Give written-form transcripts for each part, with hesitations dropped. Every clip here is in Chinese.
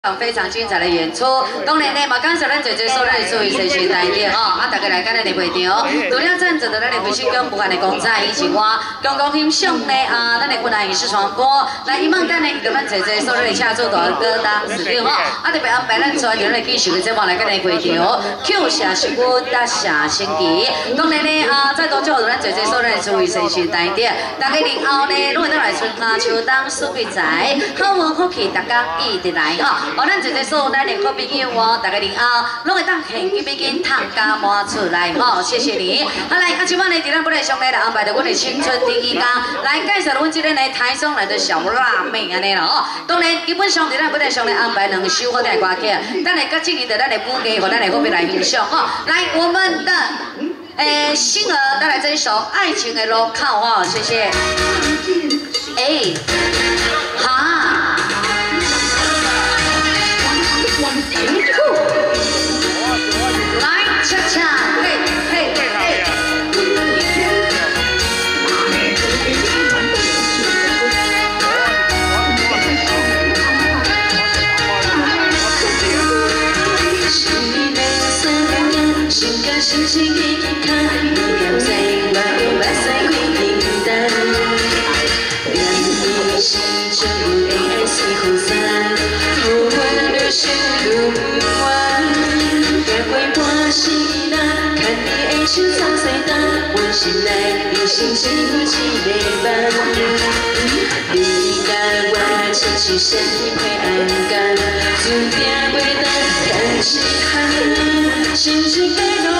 非常精彩的演出，当然呢，嘛感谢咱侪侪所咱的注意随时来电哦，大家来到咱的会场，除了赞助的咱的微信跟不管的公仔以及我，刚刚欣赏呢咱的云南影视传播，来希望咱呢跟咱侪侪所咱的车主大哥当指定哦，特别安排咱所有人继续的节目来跟咱会场，Q 下是我搭下星期，当然呢再多祝福咱侪侪所咱的注意随时来电，大家年后呢，拢会当来春夏秋冬四季在，好运好气大家一直来哦。 哦，咱一个所有咱的好朋友哦，大家年后拢会当现金笔赚加满出来哦，谢谢你。好来，今晚呢，伫咱本来上来安排着阮的青春第一家来介绍阮这个呢台中来的小辣妹安尼啦哦。当然，基本上伫咱本来上来安排2首好听的歌曲，咱来甲今年的咱的舞艺和咱的好朋友来欣赏哦。来，我们的星儿带来这一首《爱情的路口》哦，谢谢。哈。 来，恰恰，嘿，嘿，嘿。心情已看，你要在我的目屎开平淡，让你心中的爱随风散，无论流星路弯，约会我是那看你的手上塞单，我心内你心情一个伴，你甲我情绪像灰暗感，注定袂当看遗憾，心情的路。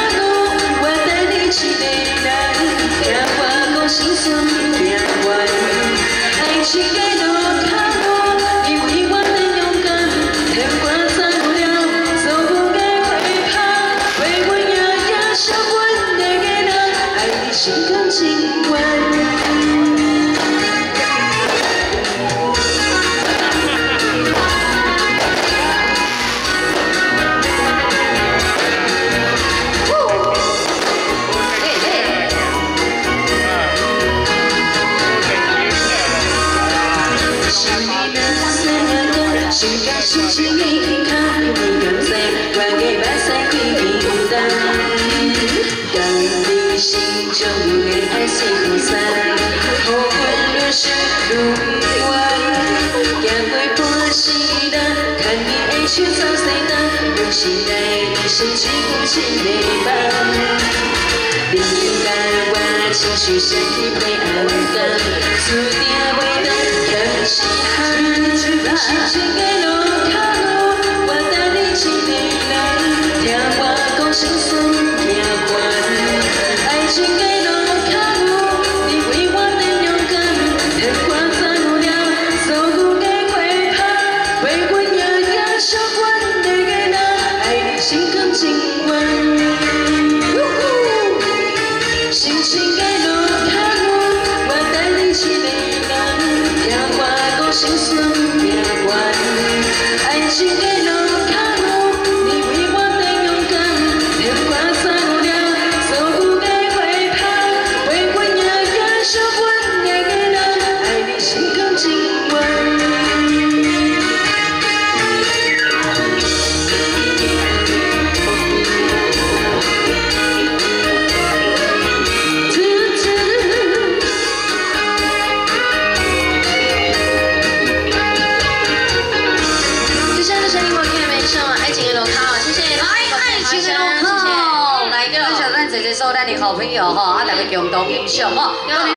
一个人，听我讲心酸命运，爱情的路口，你为我的勇敢，天我走了，所有的回跑，为我夜夜想阮的人，爱你心甘情愿。 心甘心情已看，你敢在我的目屎开平淡，当你心中的爱随风散，予阮流星路弯，行过半世人，看你的手走西单，我心内你心只有一个伴，你甲我情绪像灰暗感，注定袂当看遗憾。 心情的路口，我等你一个人，听我讲心酸命运。爱情的路口，你为我的勇敢，天我走了，所有的回跑，为阮夜夜想阮的人，爱你心甘情愿。心情的路口，我等你一个人，听我讲心酸。 爱情的路口，你为我的勇敢，天我走了，所有的回跑，为阮夜夜想阮的人，爱你心甘情愿。谢谢，来，感谢咱这些所有咱的好朋友吼，大家共同欣赏吼。